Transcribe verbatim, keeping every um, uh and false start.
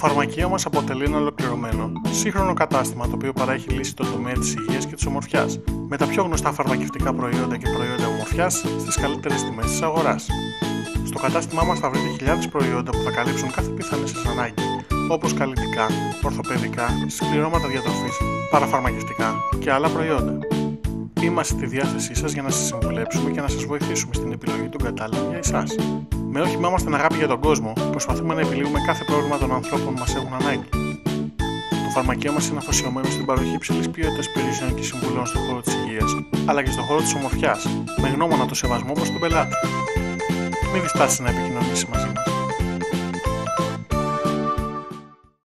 φαρμακείο μας αποτελεί ένα ολοκληρωμένο, σύγχρονο κατάστημα το οποίο παρέχει λύση στον τομέα της υγείας και της ομορφιάς, με τα πιο γνωστά φαρμακευτικά προϊόντα και προϊόντα ομορφιάς στις καλύτερες τιμές της αγοράς. Στο κατάστημά μας θα βρείτε χιλιάδες προϊόντα που θα καλύψουν κάθε πιθανή σας ανάγκη, όπως καλλιτικά, ορθοπαιδικά, συμπληρώματα διατροφής, παραφαρμακευτικά και άλλα προϊόντα. Είμαστε στη διάθεσή σας για να σας συμβουλέψουμε και να σας βοηθήσουμε στην επιλογή των κατάλληλων για εσάς. Με όχημά μας την αγάπη για τον κόσμο, προσπαθούμε να επιλύουμε κάθε πρόβλημα των ανθρώπων που μας έχουν ανάγκη. Το φαρμακείο μας είναι αφοσιωμένο στην παροχή υψηλής ποιότητας υπηρεσιών και συμβουλών στον χώρο της υγείας, αλλά και στον χώρο της ομορφιάς, με γνώμονα το σεβασμό προς τον πελάτη. Μην διστάσεις να επικοινωνήσεις μαζί